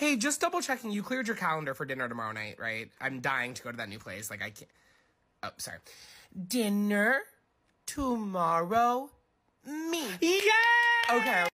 Hey, just double checking. You cleared your calendar for dinner tomorrow night, right? I'm dying to go to that new place. Like, I can't. Oh, sorry. Dinner tomorrow. Me. Yeah! Okay.